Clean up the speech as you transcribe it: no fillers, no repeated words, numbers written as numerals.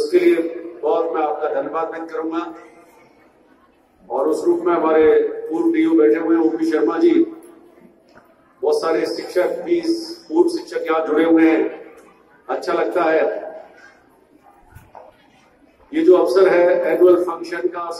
उसके लिए बहुत मैं आपका धन्यवाद व्यक्त करूंगा। और उस रूप में हमारे पूर्व डीओ बैठे हुए हैं ओपी शर्मा जी, बहुत सारे शिक्षक भी, पूर्व शिक्षक यहाँ जुड़े हुए हैं, अच्छा लगता है। ये जो अवसर है एनुअल फंक्शन का,